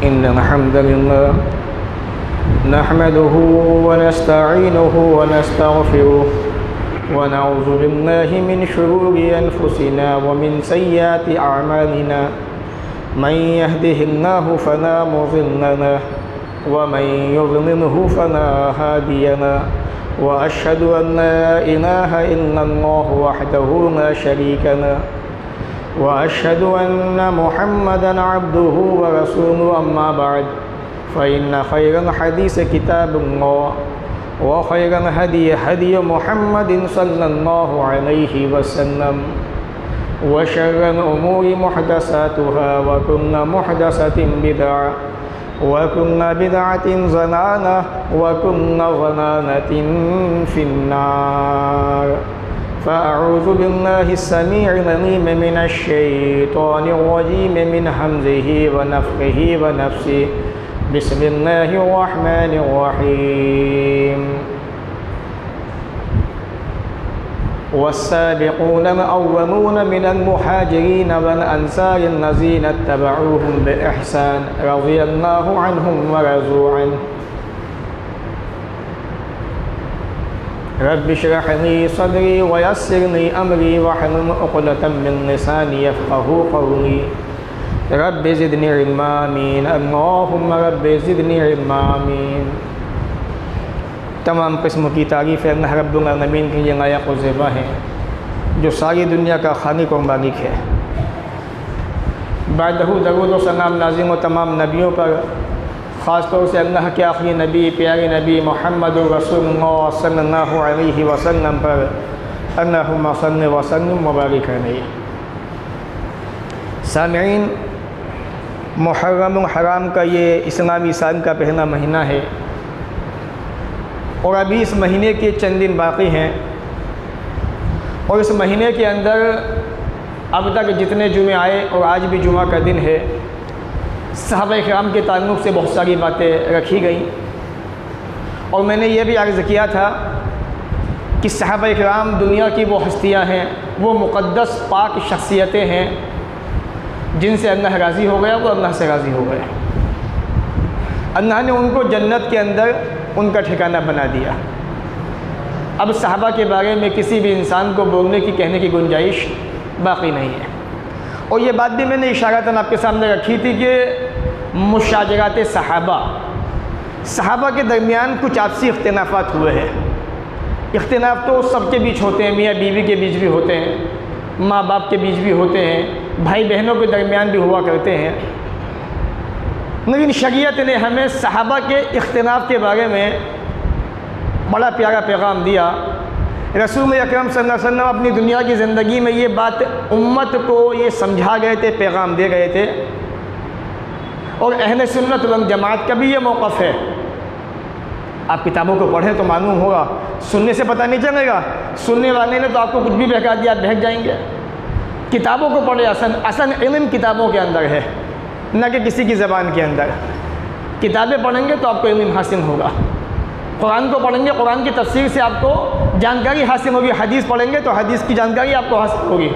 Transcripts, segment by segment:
इन्नल हम्दलिल्लाह नहमदुहु व नस्तईनुहु व नस्तगफिरुहु व नऊज़ु बिल्लाहि मिन शुरूरि अनफुसिना व मिन सय्यिआति अअमालिना मन यहदिहिल्लाहु फला मुज़िल्ल लहु व मन युज़लिल्हु फला हादिय लहु व अशहदु अन ला इलाहा इल्लल्लाहु वहदहु ला शरीका लहु व अशहदु अन्न मुहम्मदन अब्दुहु व रसूलुहु अम्मा बअद फ़इन्न खैरल हदीस किताबुल्लाह व खैरल हदी हदी मुहम्मदिन सल्लल्लाहु अलैहि वसल्लम व शर्रल उमूरि मुहदसातुहा व कुल्लु मुहदसतिन बिदअह व कुल्लु बिदअतिन ज़लालह व कुल्लु ज़लालतिन फिन्नार। फ़अऊज़ु बिल्लाहि स्समीइल अलीम मिनश शैतानिर रजीम मिन हम्ज़िहि व नफ़्ख़िहि व नफ़्सिहि बिस्मिल्लाहिर रहमानिर रहीम। वस्साबिक़ूनल अव्वलून मिनल मुहाजिरीन वल अंसारि लज़ीना इत्तबऊहुम बिइहसान रज़ियल्लाहु अन्हुम व रज़ू अन्हु। रब्बि इश्रह ली सदरी व यस्सिर ली अमरी वहलुल उक़दतम मिन लिसानी यफ़क़हू क़ौली। रब्बि ज़िदनी इल्मा आमीन। अल्लाहुम्मा रब्बि ज़िदनी इल्मा आमीन। तमाम किस्म की तारीफ़ अल्लाह रब्बुल आलमीन की ये लायक़ व ज़ेबा है जो सारी दुनिया का खालिक़ व मालिक है। बादहू दरूद व सलाम नाज़िल व तमाम नबियों पर, ख़ास तौर से अल्लाह के आखिरी नबी प्यारे नबी मुहम्मदुर रसूलुल्लाह सल्लल्लाहु अलैहि वसल्लम पर अल्लाहुम्मा सल्लि व सल्लिम व बारिक अलैहि। सामिईन, मुहर्रमुल हराम का ये इस्लामी साल का पहला महीना है और अभी इस महीने के चंद दिन बाकी हैं और इस महीने के अंदर अब तक जितने जुमे आए और आज भी जुमा का दिन है, सहाबा-ए-किराम के ताल्लुक़ से बहुत सारी बातें रखी गई और मैंने ये भी अर्ज़ किया था कि सहाबा-ए-किराम दुनिया की वो हस्तियाँ हैं, वो मुक़द्दस पाक शख्सियतें हैं जिनसे अल्लाह राज़ी हो गया, वो अल्लाह से राज़ी हो गए। अल्लाह ने उनको जन्नत के अंदर उनका ठिकाना बना दिया। अब सहाबा के बारे में किसी भी इंसान को बोलने की, कहने की गुंजाइश बाकी नहीं है। और ये बात भी मैंने इशारतन आपके सामने रखी थी कि मुशाजरात सहाबा के दरमियान कुछ आपसी इख्तिलाफ़ात हुए हैं। इख्तिलाफ़ तो सबके बीच होते हैं, मियाँ बीवी के बीच भी होते हैं, माँ बाप के बीच भी होते हैं, भाई बहनों के दरमियान भी हुआ करते हैं। लेकिन शरीयत ने हमें सहाबा के इख्तिलाफ़ के बारे में बड़ा प्यारा पैगाम दिया। रसूल अकरम सल्लल्लाहु अलैहि वसल्लम अपनी दुनिया की ज़िंदगी में ये बात उम्मत को ये समझा गए थे, पैगाम दे गए थे। और अहले सुन्नत वल जमात का भी ये मौक़िफ़ है। आप किताबों को पढ़ें तो मालूम होगा, सुनने से पता नहीं चलेगा। सुनने वाले ने तो आपको कुछ भी बहका दिया, आप बहक जाएंगे। किताबों को पढ़े, असल इल्म किताबों के अंदर है, न कि किसी की ज़बान के अंदर। किताबें पढ़ेंगे तो आपको इल्म हासिल होगा। कुरान को पढ़ेंगे, कुरान की तफसीर से आपको जानकारी हासिल होगी। हदीस पढ़ेंगे तो हदीस की जानकारी आपको हासिल होगी।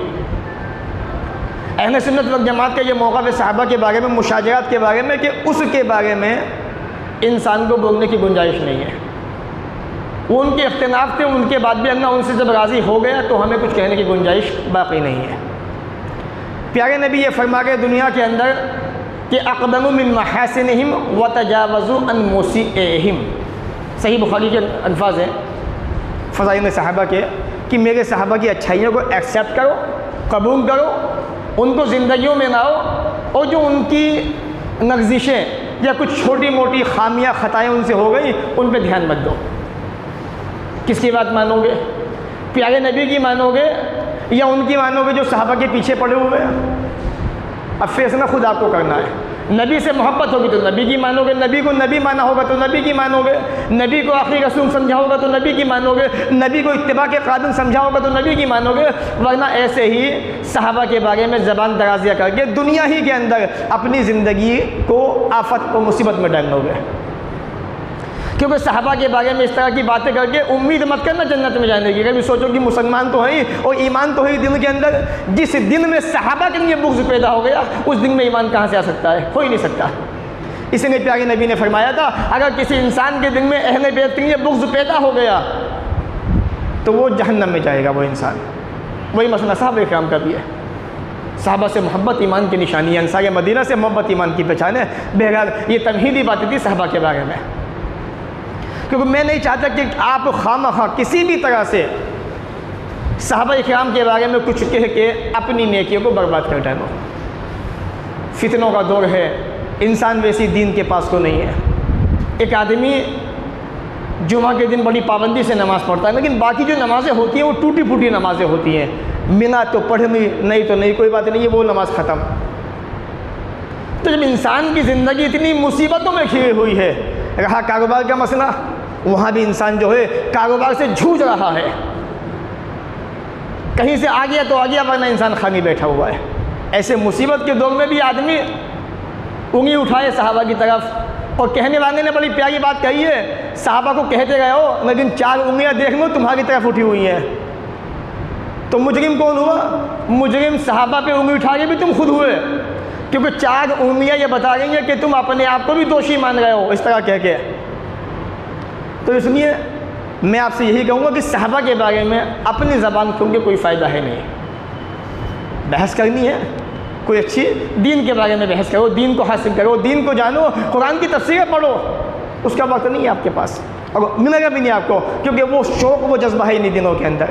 अहले सुन्नत वल जमात का ये मौक़िफ़ है सहाबा के बारे में, मुशाजरात के बारे में, कि उसके बारे में इंसान को बोलने की गुंजाइश नहीं है। वो उनके इख्तिलाफ़ थे, उनके बाद भी अल्लाह उनसे जब राज़ी हो गया तो हमें कुछ कहने की गुंजाइश बाकी नहीं है। प्यारे नबी ये फरमा गए दुनिया के अंदर कि अक़दमु मिन महासिनिहिम व तजावज़ु अन मुसीइहिम। सही बुखारी के अल्फाज हैं फ़ज़ाइल सहाबा के कि मेरे सहाबा की अच्छाइयों को एक्सेप्ट करो, कबूल करो, उनको ज़िंदगियों में लाओ और जो उनकी लग़ज़िशें या कुछ छोटी मोटी खामियां ख़ताएँ उनसे हो गई उन पे ध्यान मत दो। किसकी बात मानोगे? प्यारे नबी की मानोगे या उनकी मानोगे जो सहाबा के पीछे पड़े हुए हैं? अब फैसला खुद आपको करना है। नबी से मोहब्बत होगी तो नबी की मानोगे, नबी को नबी माना होगा तो नबी की मानोगे, नबी को आखिरी रसूल समझा होगा तो नबी की मानोगे, नबी को इत्तिबा के काबिल समझा होगा तो नबी की मानोगे। वरना ऐसे ही सहाबा के बारे में ज़बान दराज़ियाँ करके दुनिया ही के अंदर अपनी ज़िंदगी को आफत और मुसीबत में डालोगे। क्योंकि सहाबा के बारे में इस तरह की बातें करके उम्मीद मत करना जन्नत में जाने की। कभी सोचो कि मुसलमान तो है ही और ईमान तो है ही दिल के अंदर। जिस दिल में सहाबा के लिए बुग़्ज़ पैदा हो गया उस दिन में ईमान कहाँ से आ सकता है? हो ही नहीं सकता। इसलिए प्यारे नबी ने फरमाया था, अगर किसी इंसान के दिल में अहले बैत के लिए बुग़्ज़ पैदा हो गया तो वो जहन्नम में जाएगा वो इंसान। वही मसला सहाबा किराम का भी है। सहाबा से मोहब्बत ईमान की निशानी है, अंसार मदीना से मोहब्बत ईमान की पहचान है। बहरहाल ये तमहीदी बातें थी सहाबा के बारे में, क्योंकि मैं नहीं चाहता कि आप खामखा किसी भी तरह से सहाबा किराम के बारे में कुछ कह के अपनी नेकियों को बर्बाद कर डालो। फितनों का दौर है, इंसान वैसी दीन के पास को नहीं है। एक आदमी जुमा के दिन बड़ी पाबंदी से नमाज़ पढ़ता है, लेकिन बाकी जो नमाज़ें होती हैं वो टूटी फूटी नमाज़ें होती हैं। मिना तो पढ़नी नहीं तो नहीं, कोई बात नहीं है, वो नमाज ख़त्म। तो जब इंसान की ज़िंदगी इतनी मुसीबतों में घिरी हुई है, रहा कारोबार का मसला, वहाँ भी इंसान जो है कारोबार से जूझ रहा है। कहीं से आ गया तो आ गया, वरना इंसान खाली बैठा हुआ है। ऐसे मुसीबत के दौर में भी आदमी उंगली उठाए सहाबा की तरफ, और कहने वाले ने बड़ी प्यारी बात कही है, सहाबा को कहते गए हो लेकिन 4 उंगलियां देख लो तुम्हारी तरफ उठी हुई हैं। तो मुजरिम कौन हुआ? मुजरिम सहाबा पे उंगली उठा के भी तुम खुद हुए, क्योंकि 4 उंगलियां ये बता रही हैं कि तुम अपने आप को भी दोषी मान रहे हो इस तरह कह के। तो इसलिए मैं आपसे यही कहूँगा कि सहाबा के बारे में अपनी ज़बान खोल के कोई फ़ायदा है नहीं। बहस करनी है कोई अच्छी दीन के बारे में बहस करो, दीन को हासिल करो, दीन को जानो, कुरान की तफसीरें पढ़ो। उसका वक्त नहीं है आपके पास, और मिलेगा भी नहीं आपको, क्योंकि वो शौक़ वो जज्बा है नहीं दिनों के अंदर।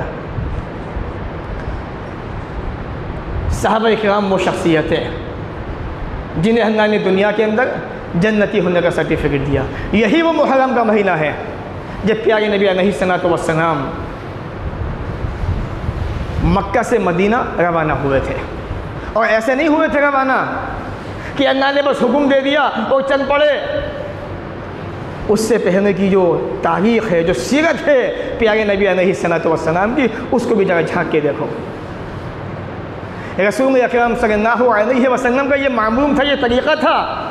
सहाबा किराम वो शख्सियत है जिन्हें अल्लाह ने दुनिया के अंदर जन्नती होने का सर्टिफिकेट दिया। यही वो मुहर्रम का महीना है जब प्यारे नबी अलैहिस्सलातु वस्सलाम मक्का से मदीना रवाना हुए थे। और ऐसे नहीं हुए थे रवाना कि अल्लाह ने बस हुक्म दे दिया और चल पड़े। उससे पहले की जो तारीख़ है, जो सीरत है प्यारे नबी अलैहिस्सलातु वस्सलाम की, उसको भी जरा झांक के देखो। रसूल अकरम सल्लल्लाहु अलैहि वसल्लम का ये मामूल था, ये तरीक़ा था।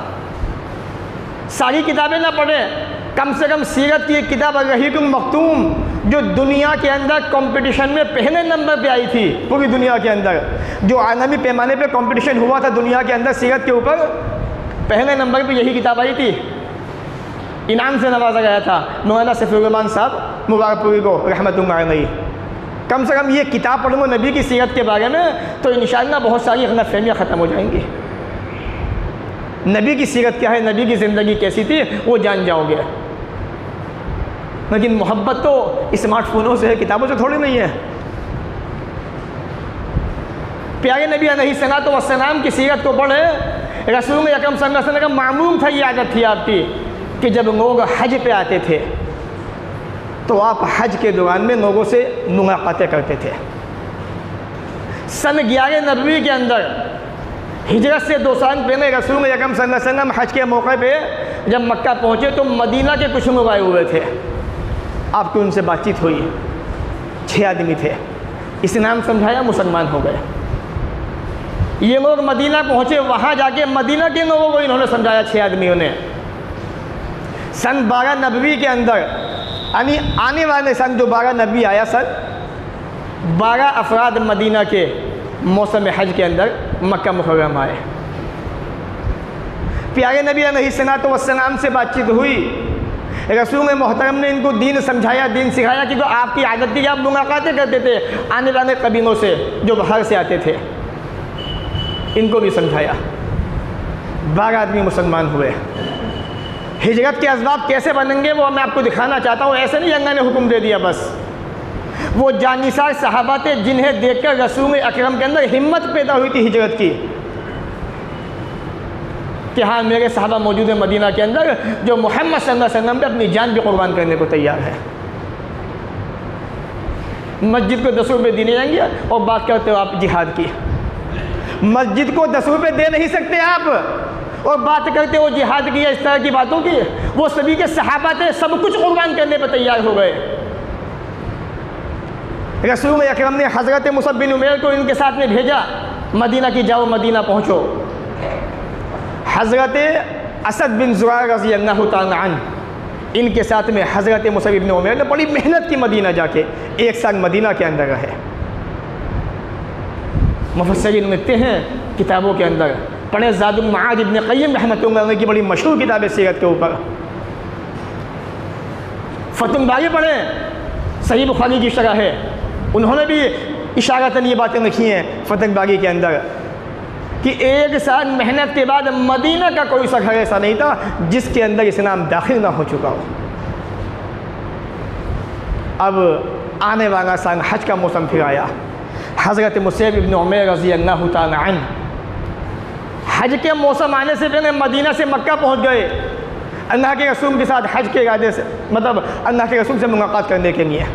सारी किताबें ना पढ़ें, कम से कम सीरत की एक किताब अर्रहीकुल मख्तूम, जो दुनिया के अंदर कंपटीशन में पहले नंबर पे आई थी पूरी दुनिया के अंदर, जो आलमी पैमाने पे कंपटीशन हुआ था दुनिया के अंदर सीरत के ऊपर, पहले नंबर पे यही किताब आई थी। इनाम से नवाजा गया था मौलाना सफ़ीउर-रहमान साहब मुबारकपुरी को रहमतुल्लाह अलैह। कम से कम ये किताब पढ़ लो नबी की सीरत के बारे में, तो इंशाअल्लाह बहुत सारी गलतफहमियाँ ख़त्म हो जाएंगी। नबी की सीरत क्या है, नबी की ज़िंदगी कैसी थी, वो जान जाओगे। लेकिन मोहब्बत तो स्मार्टफोनों से है, किताबों से थोड़ी नहीं है। प्यारे नबी अलैहिस्सलातु वस्सलाम की सीरत को पढ़े। रसूल अकरम सल्लल्लाहु अलैहि वसल्लम का मामूल था, ये आदत थी आपकी कि जब लोग हज पे आते थे तो आप हज के दौरान में लोगों से मुलाकातें करते थे। सन 11 नबवी के अंदर हिजरत से 2 साल पहले रसूल अकरम सल्लल्लाहु अलैहि वसल्लम हज के मौके पे जब मक्का पहुँचे तो मदीना के कुछ लोग आए हुए थे। आपकी उनसे बातचीत हुई, 6 आदमी थे, इस्लाम समझाया, मुसलमान हो गए। ये लोग मदीना पहुँचे, वहाँ जाके मदीना के लोगों को इन्होंने समझाया, 6 आदमियों ने। सन 12 नबवी के अंदर, यानी आने वाले सन जो 12 नबी आया, सन 12 अफराद मदीना के मौसम हज के अंदर मक्का मुकर्रमा आए। प्यारे नबी अलैहिस्सलातु वस्सलाम से बातचीत हुई। रसूल मोहतरम ने इनको दीन समझाया, दीन सिखाया, कि आपकी आदत थी, आप मुलाकातें करते थे आने वाले कबीलों से जो बाहर से आते थे। इनको भी समझाया। 12 आदमी मुसलमान हुए। हिजरत के असबाब कैसे बनेंगे वो मैं आपको दिखाना चाहता हूँ। ऐसे नहीं अल्लाह ने हुक्म दे दिया बस। वो जानिसार सहाबा थे जिन्हें देखकर रसूल अकरम के अंदर हिम्मत पैदा हुई थी हिजरत की, कि हाँ मेरे सहाबा मौजूद है मदीना के अंदर जो मोहम्मद सल्लल्लाहु अलैहि वसल्लम पे अपनी जान भी कुर्बान करने को तैयार है। मस्जिद को 10 रुपये दिए जाएंगे और बात करते हो आप जिहाद की। मस्जिद को 10 रुपये दे नहीं सकते आप और बात करते हो जिहाद की या इस तरह की बातों की। वो सभी के सहाबा थे, सब कुछ कुर्बान करने पर तैयार हो गए। रसूल अकरम ने हज़रत मुसअब बिन उमैर को इनके साथ में भेजा, मदीना की जाओ, मदीना पहुँचो। हज़रत असद बिन ज़ुरार रज़ी अल्लाह तआला अन्हु इनके साथ में हज़रत मुसअब बिन उमैर ने बड़ी मेहनत की मदीना जाके 1 साल मदीना के अंदर रहे। मुफस्सिरीन लिखते हैं किताबों के अंदर, पढ़े ज़ादुल मआद इब्न क़य्यिम रहमतुल्लाह अलैह की बड़ी मशहूर किताब है सीरत के ऊपर। फतहुल बारी पढ़े, सही बुखारी की शरह है, उन्होंने भी इशारतन ये बातें लिखी हैं फतहुल बारी के अंदर कि एक साल मेहनत के बाद मदीना का कोई सा घर ऐसा नहीं था जिसके अंदर इस्लाम दाखिल ना हो चुका हो। अब आने वाला साल हज का मौसम फिर आया। हज़रत मुसैब इब्न उमैर रज़ी अल्लाह तआला अन्हु हज के मौसम आने से पहले मदीना से मक्का पहुंच गए, अल्लाह के रसूल के साथ हज के इरादे से, मतलब अल्लाह के रसूल से मुलाकात करने के लिए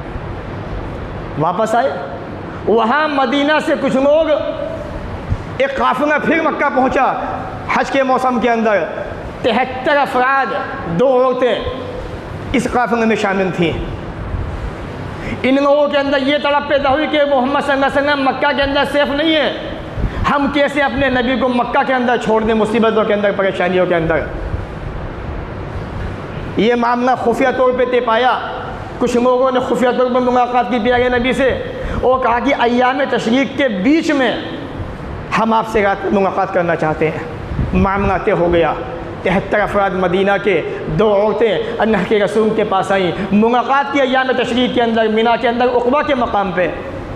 वापस आए। वहाँ मदीना से कुछ लोग, एक काफ़िला फिर मक्का पहुँचा हज के मौसम के अंदर। 73 अफराद, 2 औरतें इस काफ़िले में शामिल थीं। इन लोगों के अंदर ये तड़प पैदा हुई कि मोहम्मद सल्लल्लाहु अलैहि वसल्लम मक्का के अंदर सेफ नहीं है, हम कैसे अपने नबी को मक्का के अंदर छोड़ दें, मुसीबतों के अंदर, परेशानियों के अंदर। ये मामला खुफिया तौर पे तय पाया। कुछ लोगों ने खुफिया तौर पर मुलाकात की प्यारे नबी से और कहा कि अय्याम तशरीक के बीच में हम आपसे रात मुलाकात करना चाहते हैं। मामला तय हो गया। 73 अफराद मदीना के, 2 औरतें अल्लाह के रसूल के पास आई। मुलाकात की अय्याम तशरीक के अंदर, मिना के अंदर, उक़बा के मकाम पे।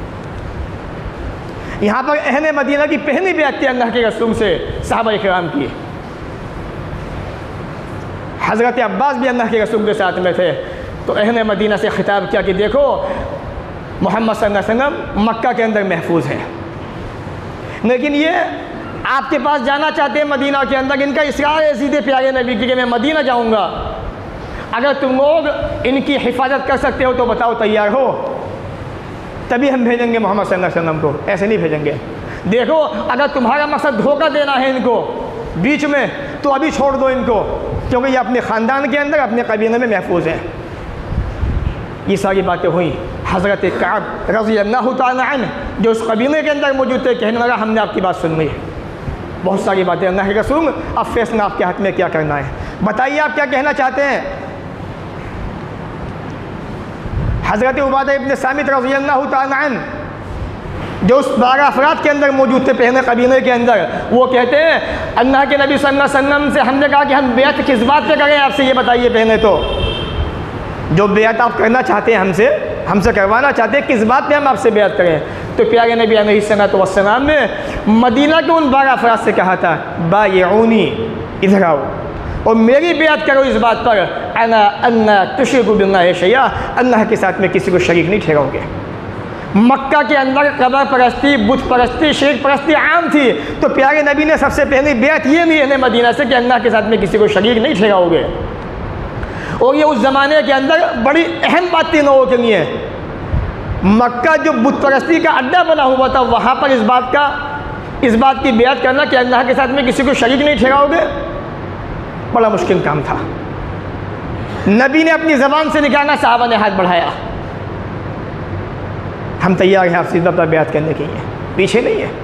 यहाँ पर अहले मदीना की पहली बैत थी अल्लाह के रसूल से सहाबा किराम की। हज़रत अब्बास भी अल्लाह के रसूल के साथ में थे। तो अहले मदीना से ख़िताब किया कि देखो मोहम्मद सल्लल्लाहु अलैहि वसल्लम मक्का के अंदर महफूज हैं, लेकिन ये आपके पास जाना चाहते हैं मदीना के अंदर। इनका इसरार है सीधे प्यारे नबी की कि मैं मदीना जाऊंगा। अगर तुम लोग इनकी हिफाजत कर सकते हो तो बताओ, तैयार हो, तभी हम भेजेंगे मोहम्मद सल्लल्लाहु अलैहि वसल्लम को, ऐसे नहीं भेजेंगे। देखो अगर तुम्हारा मकसद धोखा देना है इनको बीच में, तो अभी छोड़ दो इनको, क्योंकि ये अपने ख़ानदान के अंदर, अपने कबीले में महफूज हैं। ये सारी बातें हुई। हज़रत कअब रज़ी अल्लाह तआला अन्हु जो उस कबीले के अंदर मौजूद थे, कहने लगा हमने आपकी बात सुन ली, बहुत सारी बातें अल्लाह के रसूल, अब फैसला आपके हाथ में, क्या करना है बताइए, आप क्या कहना चाहते हैं। हज़रत उबादा इब्न सामित रज़ी अल्लाह तआला अन्हु जो उस 12 अफराद के अंदर मौजूद थे पहले कबीले के अंदर, वो कहते हैं अल्लाह के नबी सल्लल्लाहु अलैहि वसल्लम से हमने कहा कि हम बैत किस बात पे करें आपसे, ये बताइए पहले तो। जो बैत आप करना चाहते हैं हमसे करवाना चाहते हैं, किस बात पे हम आपसे बैत करें। तो प्यारे नबी अलैहिस्सलातु वस्सलाम ने मदीना के उन 12 अफराद से कहा था, बायऊनी, इधर आओ और मेरी बैत करो इस बात पर, अन्ना तुश्रिकु बिल्लाहि शैआ, अल्लाह के साथ में किसी को शरीक नहीं ठहराओगे। मक्का के अंदर कब्र परस्ती, बुत परस्ती, शिरक परस्ती आम थी। तो प्यारे नबी ने सबसे पहली बैत ये ली है मदीना से कि अल्लाह के साथ में किसी को शरीक नहीं ठहराओगे। और ये उस ज़माने के अंदर बड़ी अहम बात थी लोगों के लिए। मक्का जो बुत परस्ती का अड्डा बना हुआ था, वहाँ पर इस बात की बैत करना कि अल्लाह के साथ में किसी को शरीक नहीं ठहराओगे, बड़ा मुश्किल काम था। नबी ने अपनी ज़बान से निकाला, सहाबा ने हाथ बढ़ाया, हम तैयार हैं आपसे इस बात पर बैत करने के लिए, पीछे नहीं है।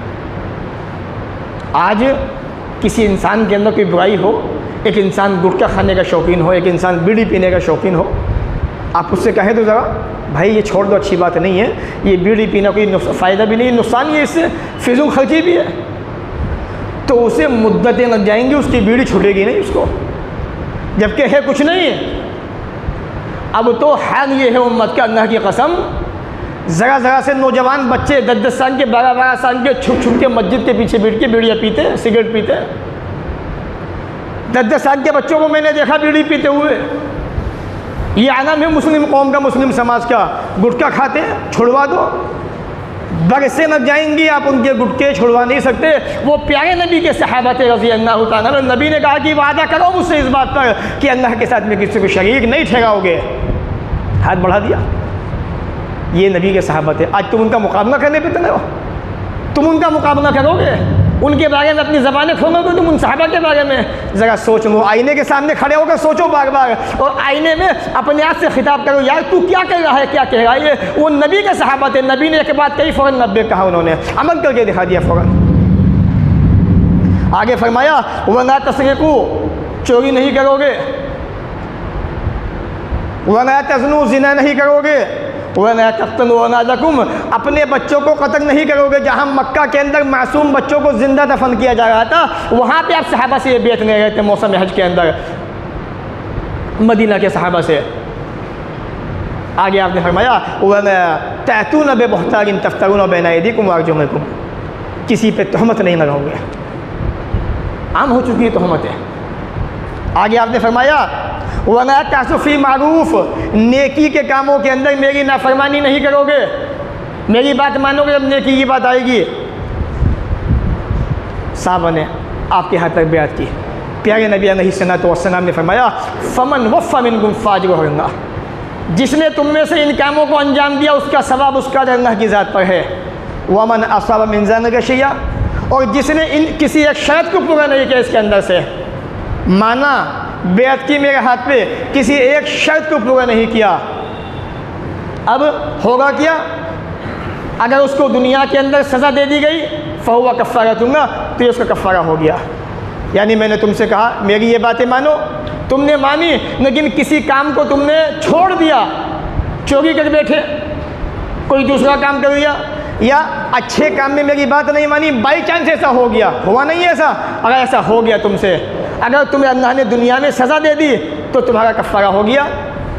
आज किसी इंसान के अंदर कोई बुराई हो, एक इंसान गुटखा खाने का शौकीन हो, एक इंसान बीड़ी पीने का शौकीन हो, आप उससे कहें तो ज़रा भाई ये छोड़ दो, अच्छी बात नहीं है, ये बीड़ी पीना कोई फ़ायदा भी नहीं, नुकसान ही है, इससे फिजूल खर्ची भी है, तो उसे मुद्दतें लग जाएंगी, उसकी बीड़ी छूटेगी नहीं उसको, जबकि है कुछ नहीं है। अब तो हाल ये है उम्मत का, अल्लाह की कसम, ज़रा से नौजवान बच्चे 10-10 साल के, 12-12 साल के छुप के मस्जिद के पीछे बैठ के बीड़ियाँ पीते, सिगरेट पीते। 10-10 साल के बच्चों को मैंने देखा बीड़ी पीते हुए। ये आलम है मुस्लिम कौम का, मुस्लिम समाज का। गुटखा खाते हैं, छुड़वा दो, बरसे लग जाएंगी, आप उनके गुटके छुड़वा नहीं सकते। वो प्यारे नबी के सहाबा थे रज़ी अल्लाह तआला अन्हु। नबी ने कहा कि वादा करो मुझसे इस बात पर कि अल्लाह के साथ में किसी को शरीक नहीं ठहराओगे, हाथ बढ़ा दिया। ये नबी के सहाबा थे। आज तुम उनका मुकाबला करने पे तैयार हो, तुम उनका मुकाबला करोगे, उनके बारे में अपनी ज़बानें खोलोगे तुम उन सहाबा के बारे में। ज़रा सोच लो, आईने के सामने खड़े होकर सोचो बार बार, और आईने में अपने आप से खिताब करो, यार तू क्या कर रहा है, क्या कह रहा है। वो नबी के सहाबा थे, नबी ने एक बात कही, फ़ौरन 90 कहा, उन्होंने अमल करके दिखा दिया फ़ौरन। आगे फरमाया वला तसरिकू, चोरी नहीं करोगे, वला तज़नू, ज़िना नहीं करोगे। वला तक़्तलू औलादकुम, अपने बच्चों को कत्ल नहीं करोगे। जहाँ मक्का के अंदर मासूम बच्चों को ज़िंदा दफन किया जा रहा था, वहाँ पे आप सहाबा से ये बेत ले रहे थे मौसम हज के अंदर, मदीना के सहाबा से। आगे आपने फरमाया वला तअतूना बिबुहतानिन तफ्तरूना बैना अयदीकुम व अर्जुलिकुम, किसी पे तहमत नहीं लगाओगे। आम हो चुकी है तहमतें। आगे आपने फरमाया वला तासुफ़ी मारूफ़, नेकी के कामों के अंदर मेरी नाफरमानी नहीं करोगे, मेरी बात मानोगे जब नेकी की बात आएगी। साहबा ने आपके हाथ तक बैत की। प्यारे नबी अलैहिस्सलातु वस्सलाम ने फरमाया फ़मन वफ़्फ़ा मिनकुम फ़ाजिरुहुल्लाह, जिसने तुम में से इन कामों को अंजाम दिया उसका सवाब उसका अल्लाह की ज़ात पर है। वमन असाबा मिन ज़ालिका शैया, और जिसने इन किसी एक शर्त को पूरा नहीं किया इसके अंदर से, माना बेअत की मेरे हाथ पे, किसी एक शर्त को पूरा नहीं किया, अब होगा क्या? अगर उसको दुनिया के अंदर सज़ा दे दी गई फ़हुवा कफ़ारतुल्लाह, तो ये उसका कफ़ारा हो गया। यानी मैंने तुमसे कहा मेरी ये बातें मानो, तुमने मानी, लेकिन किसी काम को तुमने छोड़ दिया, चोरी कर बैठे, कोई दूसरा काम कर दिया, या अच्छे काम में मेरी बात नहीं मानी, बाई चांस ऐसा हो गया, हुआ नहीं ऐसा, अगर ऐसा हो गया तुमसे, अगर तुम्हें अल्लाह ने दुनिया में सज़ा दे दी तो तुम्हारा कफ़ारा हो गया।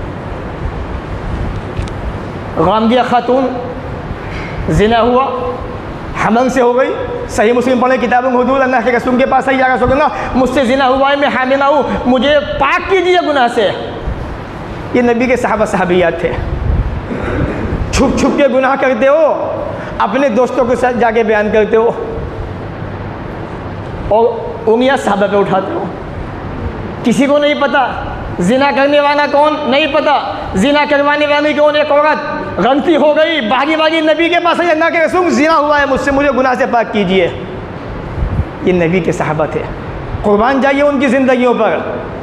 गामदिया खातून ज़िना हुआ, हमल से हो गई, सही मुस्लिम पढ़े किताबों में हुदूद, अल्लाह के रसूल के पास आई, या रसूल अल्लाह मुझसे ज़िना हुआ है, मैं हामिला हूँ, मुझे पाक कीजिए गुनाह से। ये नबी के सहाबा सहाबियात थे। छुप छुप के गुनाह करते हो, अपने दोस्तों के साथ जाके बयान करते हो और उंगलियां सहाबा पे उठाते हो। किसी को नहीं पता जिना करने वाला कौन, नहीं पता जिना करवाने वाली कौन। एक औरत गलती हो गई, भागी भागी नबी के पास आई, अल्लाह के रसूल जिना हुआ है मुझसे, मुझे गुनाह से पाक कीजिए। ये नबी के सहाबा थे, कुर्बान जाइए उनकी ज़िंदगियों पर।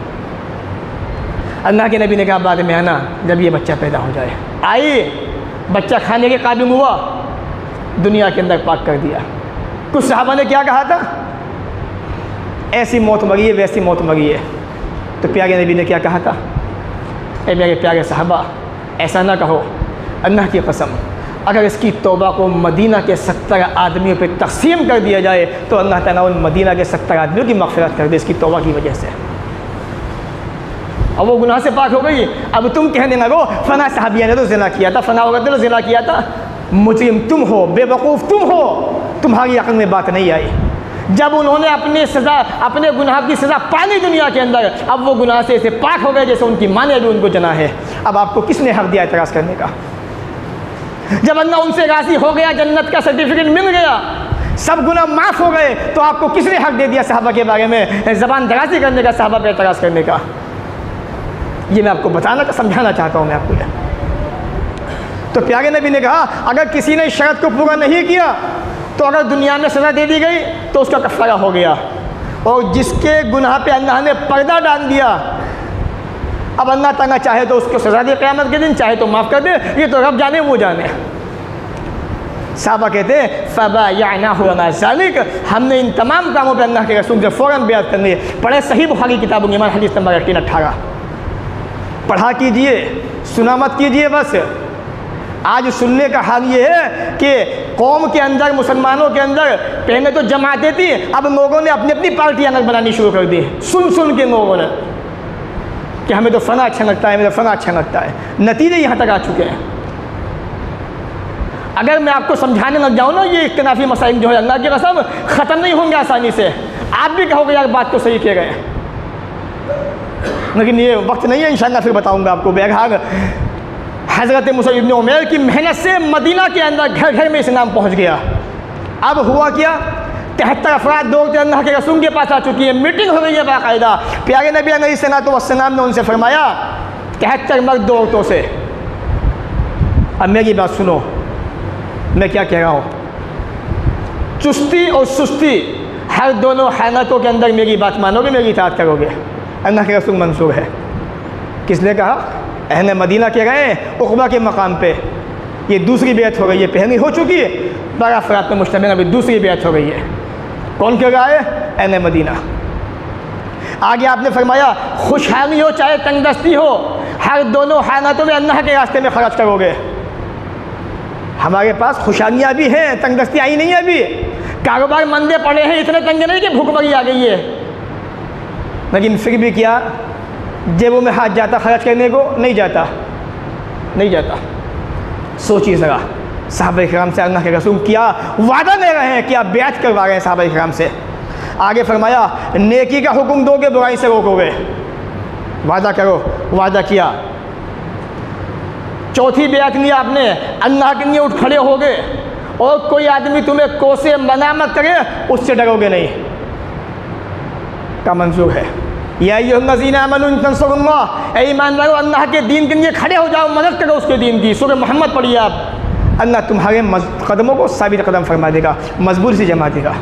अल्लाह के नबी ने कहा बाद में आना, जब ये बच्चा पैदा हो जाए। आई, बच्चा खाने के काबिल हुआ, दुनिया के अंदर पाक कर दिया। कुछ सहाबा ने क्या कहा था, ऐसी मौत मरी है, वैसी मौत मरी है। तो प्यारे नबी ने क्या कहा था, ए मेरे प्यारे सहाबा, ऐसा ना कहो, अल्लाह की कसम, अगर इसकी तौबा को मदीना के 70 आदमियों पे तकसीम कर दिया जाए तो अल्लाह ताला उन मदीना के 70 आदमियों की मग़फ़िरत कर दे इसकी तौबा की वजह से। अब वो गुनाह से पाक हो गई। अब तुम कहने लगो फ़ना सहाबिया ने तो ज़िना किया था, फ़ना औरत ने तो ज़िना किया था। मुजरिम तुम हो, बेवकूफ़ तुम हो, तुम्हारी अक़ल में बात नहीं आई। जब उन्होंने अपनी सज़ा, अपने गुनाह की सज़ा पानी दुनिया के अंदर, अब वो गुनाह से ऐसे पाक हो गए जैसे उनकी माँ ने भी उनको जना है। अब आपको किसने हक़ दिया एतराज़ करने का? जब अल्लाह उनसे राज़ी हो गया, जन्नत का सर्टिफिकेट मिल गया, सब गुनाह माफ़ हो गए, तो आपको किसने हक़ दे दिया सहाबा के बारे में ज़बान दराज़ी करने का, सहाबा पर एतराज़ करने का? ये मैं आपको बताना समझाना चाहता हूँ मैं आपको। तो प्यारे नबी ने कहा अगर किसी ने शर्त को पूरा नहीं किया तो अगर दुनिया में सज़ा दे दी गई तो उसका कफ़ारा हो गया। और जिसके गुनाह पे अल्लाह ने पर्दा डाल दिया, अब अल्लाह ताला चाहे तो उसको सज़ा दे क़यामत के दिन, चाहे तो माफ़ कर दे, ये तो रब जाने वो जाने। साहबा कहते हैं फ़बायअनाहु अला ज़ालिक, हमने इन तमाम कामों पर अल्लाह के रसूल से फ़ौरन बैत कर लिए। पढ़े सही बुखारी किताबों में हदीस नंबर 318, पढ़ा कीजिए, सुना मत कीजिए। बस आज सुनने का हाल ये है कि कौम के अंदर, मुसलमानों के अंदर पहले तो जमातें थी, अब लोगों ने अपनी अपनी पार्टियाँ अलग बनानी शुरू कर दी। सुन सुन के लोगों ने कि हमें तो फ़ना अच्छा लगता है, हमें तो फ़ना अच्छा लगता है। नतीजे यहाँ तक आ चुके हैं। अगर मैं आपको समझाने लग जाऊँ ना, ये इख्तिलाफी मसाइल जो है अल्लाह की कसम ख़त्म नहीं होंगे आसानी से। आप भी कहोगे यार बात तो सही कह रहे हैं, लेकिन ये वक्त नहीं है, इंशाअल्लाह फिर बताऊँगा आपको। बहरहाल हज़रत मुसअब इब्न उमैर की मेहनत से मदीना के अंदर घर घर में इस्लाम पहुँच गया। अब हुआ क्या, 73 अफराद दौड़ते अल्लाह के रसूल के पास आ चुकी है, मीटिंग हो रही है बाकायदा। प्यारे नबी अलैहिस्सलाम ने उनसे फरमाया 73 मर्द दो औरतों से। अब मेरी बात सुनो, मैं क्या कह रहा हूँ। चुस्ती और सुस्ती हर दोनों हालातों के अंदर मेरी बात मानोगे, मेरी इताअत करोगे। अल्लाह के रसूल मंसूब है। किसने कहा? अहले मदीना के गए उक़बा के मकाम पे। ये दूसरी बैत हो गई है, पहली हो चुकी है, 12 अफराद पर मुश्तमिल अभी दूसरी बैत हो गई है। कौन कह रहा है? अहले मदीना। आगे आपने फरमाया खुशहाली हो चाहे तंगदस्ती हो, हर दोनों हालातों में अल्लाह के रास्ते में ख़र्च करोगे। हमारे पास खुशहालियाँ भी हैं, तंगदस्ती आई नहीं है अभी, कारोबार मंदे पड़े हैं, इतने तंगे नहीं कि भूखमरी आ गई है, लेकिन फिर भी क्या जेबों में हाथ जाता खर्च करने को? नहीं जाता, नहीं जाता। सोचिए ज़रा, सहाबा किराम से अल्लाह के रसूल क्या वादा ले रहे हैं, क्या बैत करवा रहे हैं सहाबा किराम से। आगे फरमाया नेकी का हुक्म दोगे, बुराई से रोकोगे, वादा करो, वादा किया। चौथी बैत लिया आपने, अल्लाह के लिए उठ खड़े होगे और कोई आदमी तुम्हें कोसे मना मत करे, उससे डरोगे नहीं, का मंजूर है। या अय्युहल्लज़ीना आमनू इन तंसुरुल्लाह, ऐ ईमान वालों अल्लाह के दीन के लिए खड़े हो जाओ, मदद करो उसके दीन की। सूरह मोहम्मद पढ़िए आप, अल्लाह तुम्हारे कदमों को साबित कदम फरमा देगा, मजबूत से जमा देगा।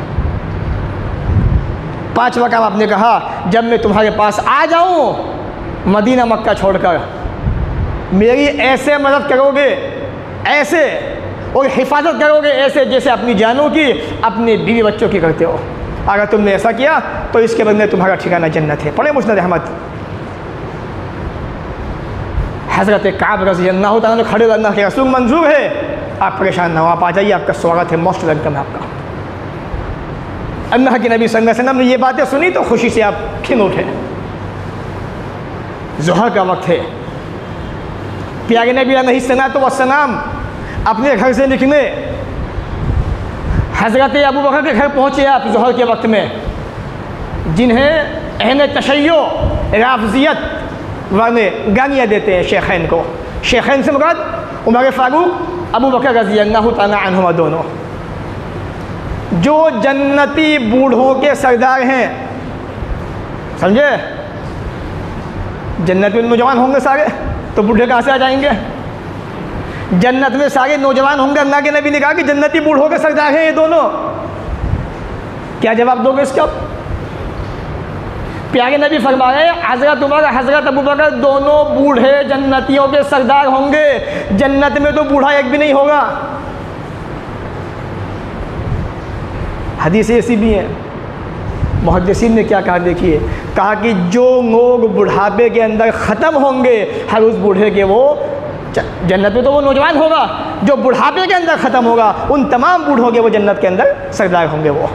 पांचवा काम आपने कहा, जब मैं तुम्हारे पास आ जाऊं मदीना मक्का छोड़कर, मेरी ऐसे मदद करोगे, ऐसे, और हिफाजत करोगे ऐसे जैसे अपनी जानों की, अपने बीवी बच्चों की करते हो। अगर तुमने ऐसा किया तो इसके बदले तुम्हारा ठिकाना जन्नत है। पढ़े मुस्नद अहमद। हज़रत काब रज़ी अल्लाह तआला ने खड़े अल्लाह के रसूल मंजूर है, आप परेशान ना हो, आप आ जाइए, आपका स्वागत है, मोस्ट वेलकम है आपका। अल्लाह के नबी सल्लल्लाहु अलैहि वसल्लम ने ये बातें सुनी तो खुशी से आप खिल उठे। ज़ोहर का वक्त है, प्यारे नबी अलैहिस्सलातु वस्सलाम अपने घर से निकले, हज़रत अबू बकर के घर पहुँचे आप ज़ोहर के वक्त में, जिन्हें अहले तशय्यो राफ़ज़ियत वाले गालियाँ देते हैं शेखैन को। शेखैन से मुराद उमर फ़ारूक, अबू बकर रज़ी अल्लाह तआला अन्हुमा दोनों, जो जन्नती बूढ़ों के सरदार हैं। समझे? जन्नत में नौजवान होंगे सारे, तो बूढ़े कहाँ से आ जाएंगे? जन्नत में सारे नौजवान होंगे। अल्लाह के नबी ने कहा कि जन्नती बूढ़ों के सरदार हैं ये दोनों। क्या जवाब दोगे इसका? प्यारे नबी फरमा रहे हैं हज़रत उमर, हज़रत अबू बकर दोनों बूढ़े जन्नतियों के सरदार होंगे। जन्नत में तो बूढ़ा एक भी नहीं होगा। हदीस ऐसी भी है, मुहद्दिसीन ने क्या कहा देखिए, कहा कि जो लोग बुढ़ापे के अंदर ख़त्म होंगे हर उस बूढ़े के, वो जन्नत में तो वो नौजवान होगा, जो बुढ़ापे के अंदर ख़त्म होगा उन तमाम बूढ़ों के वो जन्नत के अंदर सरदार होंगे वो।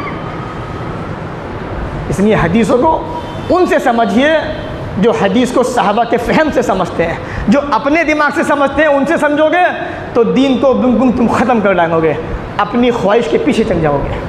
इसलिए हदीसों को उनसे समझिए जो हदीस को सहाबा के फ़हम से समझते हैं। जो अपने दिमाग से समझते हैं उनसे समझोगे तो दीन को बिल्कुल तुम ख़त्म कर डालोगे, अपनी ख्वाहिश के पीछे चल जाओगे।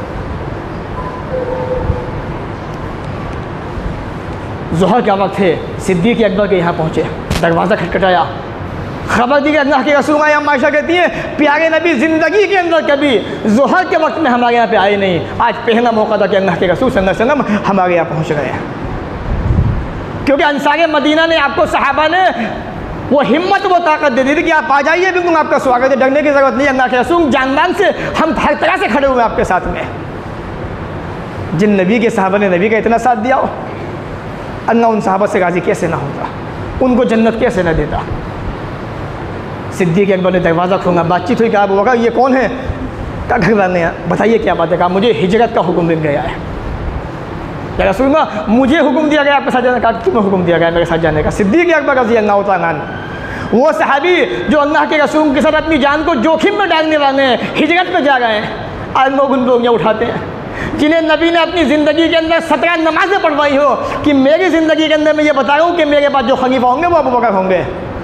ज़ोहर का वक्त है, सिद्दीक़ अकबर के यहाँ पहुँचे, दरवाज़ा खटखटाया, खबर दी कि अल्लाह के रसूल आए। आयशा कहती है प्यारे नबी ज़िंदगी के अंदर कभी ज़ोहर के वक्त में हमारे यहाँ पे आए नहीं, आज पहला मौका था कि अल्लाह के रसूल सल्लल्लाहु अलैहि वसल्लम हमारे यहाँ पहुँच गए हैं। क्योंकि अंसार मदीना ने आपको, सहाबा ने वो हिम्मत, वो ताकत दे दी थी कि आप आ जाइए, बिल्कुल आपका स्वागत है, डरने की ज़रूरत नहीं। अल्लाह के रसूल जानबान से हम हर तरह से खड़े हुए आपके साथ में। जिन नबी के सहाबा ने नबी का इतना साथ दिया हो, अल्लाह उन सहाबा से राज़ी कैसे ना होता, उनको जन्नत कैसे ना देता। सिद्दीक़ अकबर ने दरवाज़ा खोला, बातचीत हुई, कहा अबू बकर ये कौन है? क्या घर वाले हैं, बताइए क्या बात है? कहा मुझे हिजरत का हुक्म मिल गया है। या रसूलल्लाह मुझे हुक्म दिया गया आपके साथ जाने का? तुम्हें हुक्म दिया गया मेरे साथ जाने का? सिद्दीक़ अकबर रज़ी अल्लाह तआला अन्हु, वो सहाबी जो अल्लाह के रसूल के साथ अपनी जान को जोखिम में डालने वाले हैं, हिजरत में जा रहे हैं। आज लोग उन लोग उठाते हैं जिन्हें नबी ने अपनी ज़िंदगी के अंदर 17 नमाज़ें पढ़वाई हो कि मेरी ज़िंदगी के अंदर मैं ये बता रहा हूँ कि मेरे पास जो खलीफा होंगे वो अबू बकर होंगे,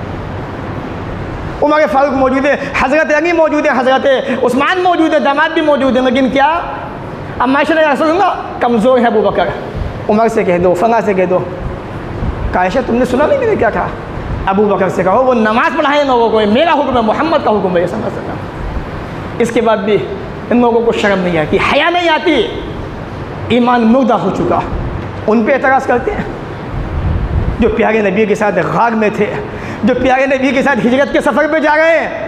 उमर फ़ारूक मौजूद है, हज़रत अली मौजूद है, हज़रत उस्मान मौजूद है, दामाद भी मौजूद है। लेकिन क्या अम्मा आयशा ने रसूलल्लाह कमज़ोर है अबू बकर, उमर से कह दो, फला से कह दो। आयशा तुमने सुना नहीं मैंने क्या कहा? अबू बकर से कहो वो नमाज़ पढ़ाए लोगों को, मेरा हुक्म है, मोहम्मद का हुक्म है सल्लल्लाहु अलैहि वसल्लम। इसके बाद भी इन लोगों को शर्म नहीं आती, हया नहीं आती, ईमान मुर्दा हो चुका, उन पे एतराज़ करते हैं। जो प्यारे नबी के साथ गार में थे, जो प्यारे नबी के साथ हिजरत के सफ़र पे जा रहे हैं,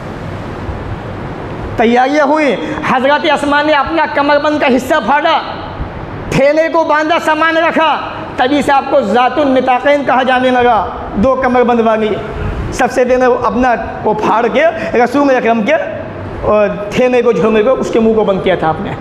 तैयारियाँ हुई, हज़रत अस्मा ने अपना कमरबंद का हिस्सा फाड़ा, थैले को बांधा, सामान रखा, तभी से आपको ज़ातुन निताक़ैन कहा जाने लगा, 2 कमरबंद वाली। सबसे पहले अपना वो फाड़ के रसूल अकरम के थैले को, झोले को, उसके मुंह को बंद किया था आपने।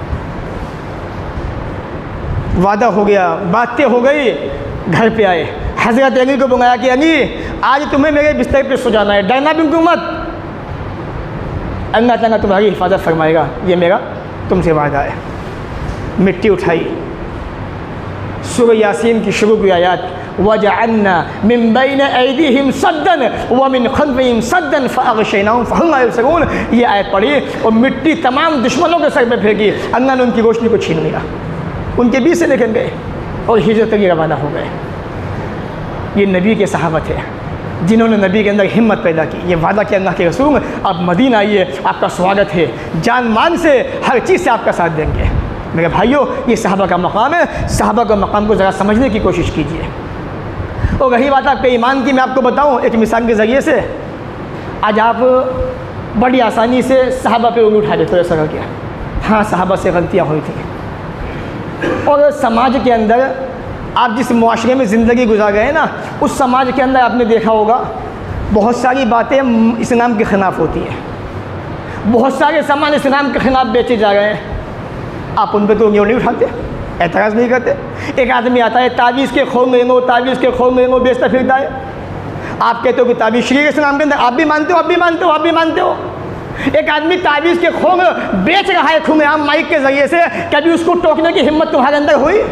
वादा हो गया, बातें हो गई, घर पे आए, हज़रत अली को बुलाया कि अली आज तुम्हें मेरे बिस्तर पे सो जाना है, डरना बिल्कुल मत। अल्लाह ताला तुम्हारी हिफाजत फरमाएगा, ये मेरा तुमसे वादा है। मिट्टी उठाई, सूरह यासीन की शुरू की आयत, वजअलना मिन बैन ऐदीहिम सद्दन व मिन खल्फिहिम सद्दन फअग़शयनाहुम फहुम ला युबसिरून। ये आयत पढ़ी और मिट्टी तमाम दुश्मनों के सर पे फेंकी, अल्लाह ने उनकी रोशनी को छीन लिया, उनके बीच से निकल गए और हिजरत के लिए रवाना हो गए। ये नबी के सहाबत है जिन्होंने नबी के अंदर हिम्मत पैदा की। ये वादा किया अल्लाह के रसूल, आप मदीना आइए, आपका स्वागत है, जान मान से हर चीज़ से आपका साथ देंगे। मेरे भाइयों, ये सहाबा का मकाम है, सहाबा का मकाम को ज़रा समझने की कोशिश कीजिए। और रही बात आपके ईमान की, मैं आपको बताऊं एक मिसाल के ज़रिए से। आज आप बड़ी आसानी से सहाबा पे उंगली उठा देते हो, ऐसा कर गया, हाँ सहाबा से गलतियाँ हुई थी। और समाज के अंदर आप जिस मुआशरे में ज़िंदगी गुजार गए ना, उस समाज के अंदर आपने देखा होगा बहुत सारी बातें इस्लाम के ख़िलाफ़ होती हैं, बहुत सारे सामान इस्लाम के ख़िलाफ़ बेचे जा रहे हैं, आप उन पर तो उंगली नहीं उठाते, एतराज़ नहीं करते। एक आदमी आता है, तावीज़ के खोल लेंगो, तावीज़ के खोल लेंगो बेचता फिरता है, आप कहते हो कि तावीज़ शरीयत इस्लाम के अंदर, आप भी मानते हो, आप भी मानते हो, आप भी मानते हो। एक आदमी तावीज़ के खोल बेच रहा है खुलेआम माइक के ज़रिए से, कभी उसको टोकने की हिम्मत तुम्हारे अंदर हुई?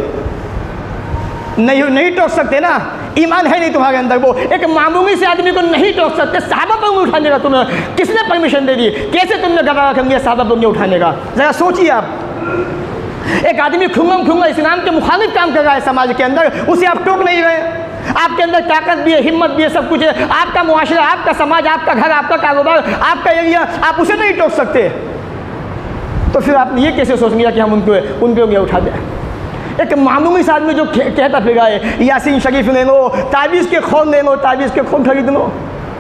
नहीं टोक सकते ना, ईमान है नहीं तुम्हारे अंदर। वो एक मामूली से आदमी को नहीं टोक सकते, सहाबा पर उंगली उठाने का तुम्हें किसने परमिशन दे दी? कैसे तुमने गवाह रखेंगे सहाबा पर उंगली उठाने का? ज़रा सोचिए आप। एक आदमी खुंगम इस्लाम के मुखालिफ काम कर रहा है समाज के अंदर, उसे आप टोक नहीं रहे। आपके अंदर ताकत भी है, हिम्मत भी है, सब कुछ है, आपका मुआशरा, आपका समाज, आपका घर, आपका कारोबार, आपका एरिया, आप उसे नहीं टोक सकते। तो फिर आपने ये कैसे सोच लिया कि हम उन पर उंगली उठा दें? एक मामूली सा आदमी जो कहता फिर है यासीन शरीफ ले लो, तावीज़ के खून ले लो, तावीज़ के खून खरीद लो,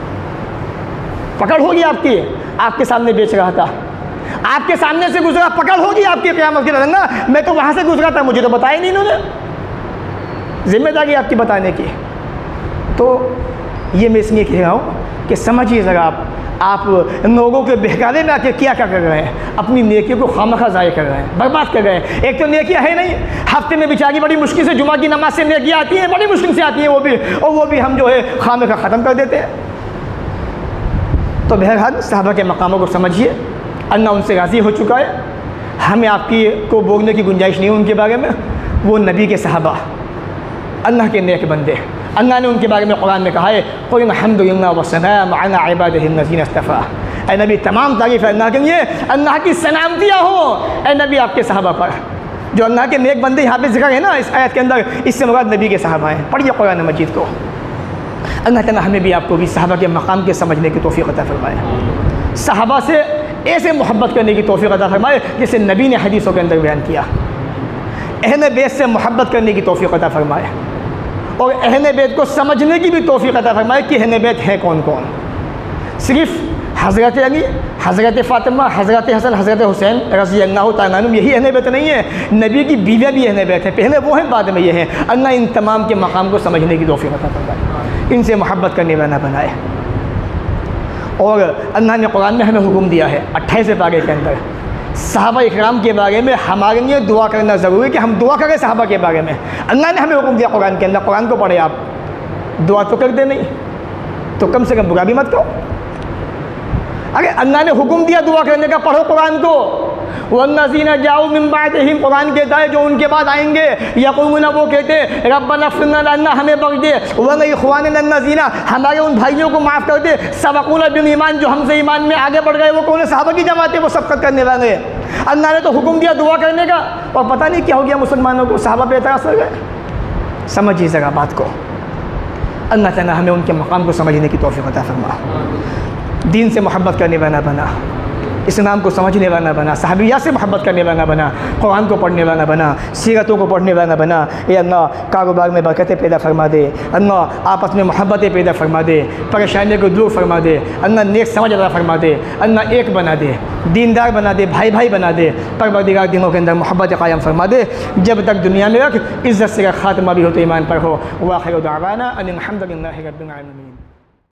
पकड़ होगी आपकी, आपके सामने बेच रहा था, आपके सामने से गुजरा, पकड़ होगी आपकी क़यामत के दिन ना। मैं तो वहाँ से गुजरा था, मुझे तो बताया नहीं इन्होंने, जिम्मेदारी आपकी बताने की। तो ये मैं इसलिए कह रहा हूँ कि समझिए ज़रा आप लोगों के बहकावे में आके क्या कर रहे हैं, अपनी नेकियों को खामखा ज़ाया कर रहे हैं, बर्बाद कर रहे हैं। एक तो नेकियां है नहीं, हफ्ते में बेचारी बड़ी मुश्किल से जुमा की नमाज से नेकियां आती हैं, बड़ी मुश्किल से आती हैं वो भी, और वो भी हम जो है खामखा ख़त्म कर देते हैं। तो बहरहाल सहाबा के मकामों को समझिए, अल्लाह उनसे राज़ी हो चुका है, हमें आपकी को बोलने की गुंजाइश नहीं है उनके बारे में। वो नबी के सहाबा, अल्लाह के नेक बंदे, अल्लाह ने उनके बारे में कुरान में कहा है, क़ुल अल्हम्दुलिल्लाह व सलाम अला इबादिहिल्लज़ीना इस्तफ़ा। ऐ नबी, तमाम तारीफ़ अल्लाह के लिए, अल्लाह की सलामतियाँ हो ऐ नबी आपके सहाबा पर। जो अल्लाह के नेक बंदे यहाँ पे जिक्र है ना इस आयत के अंदर, इससे मुराद नबी के सहाबा हैं। पढ़िए कुरान मजीद को। अल्लाह ताला हमें भी आपको भी सहाबा के मकाम के समझने की तौफ़ीक़ अता फ़रमाए, सहाबा से ऐसे मोहब्बत करने की तौफ़ीक़ अता फ़रमाए जैसे नबी ने हदीसों के अंदर बयान किया। अहले बैत से मोहब्बत करने की तौफ़ीक़ अता फ़रमाए और अहले बैत को समझने की भी तौफ़ीक़ अता फ़रमाए कि अहले बैत है कौन कौन। सिर्फ़ हज़रत अली, हज़रत फ़ातिमा, हज़रत हसन, हज़रत हुसैन रज़ी अल्लाह तआला अन्हुम यही अहले बैत नहीं है, नबी की बीवियाँ भी अहले बैत है, पहले वो हैं बाद में ये हैं। अल्लाह इन तमाम के मकाम को समझने की तौफ़ीक़ अता फ़रमाए, इनसे मोहब्बत करने वाला बनाए। और अल्लाह ने कुरान में हमें हुक्म दिया है 28वें पारे के अंदर, सहाबा इकराम के बारे में हमारे लिए दुआ करना ज़रूरी है कि हम दुआ करें सहाबा के बारे में। अल्लाह ने हमें हुक्म दिया कुरान के अंदर, कुरान को पढ़े आप, दुआ तो करते नहीं तो कम से कम बुरा भी मत करो। अरे अल्लाह ने हुक्म दिया दुआ करने का, पढ़ो कुरान को। वल्लज़ीना जाऊ मिन बादिहिम, कुरान कहता है जो उनके बाद आएंगे, यक़ूलूना, वो कहते रब्बना इग़फ़िर लना, हमें बख्श दे, व लिइख़वानिना अल्लज़ीना, हमारे उन भाइयों को माफ़ कर दे, सबक़ूना बिल ईमान, जो हमसे ईमान में आगे बढ़ गए। वो कौन है? सहाबा की जमात है, वो सबक़त करने वाले। अल्लाह ने तो हुक्म दिया दुआ करने का, और पता नहीं क्या हो गया मुसलमानों को, सहाबा पे एतराज़ कर गए। समझिए ज़रा बात को। अल्लाह ताला हमें उनके मकाम को समझने की तौफ़ीक़ अता फ़रमा, दीन से मोहब्बत करने वाला बना, इस्लाम को समझने वाला बना, सहाबिया से मोहब्बत करने वाला बना, कुरान को पढ़ने वाला बना, सीरतों को पढ़ने वाला बना। ये अल्लाह कारोबार में बरकतें पैदा फरमा दे, अल्लाह आपस में मोहब्बतें पैदा फरमा दे, परेशानियों को दूर फरमा दे, अल्लाह नेक समझ अता फरमा दे, अल्लाह एक बना दे, दीनदार बना दे, भाई भाई बना दे, परवरदिगार दिनों के अंदर मोहब्बत कायम फरमा दे, जब तक दुनिया में रख, इज़्ज़त से खात्मा भी हो तो ईमान पर हो। व आखिर दावाना अनिल हम्दुलिल्लाहि रब्बिल आलमीन।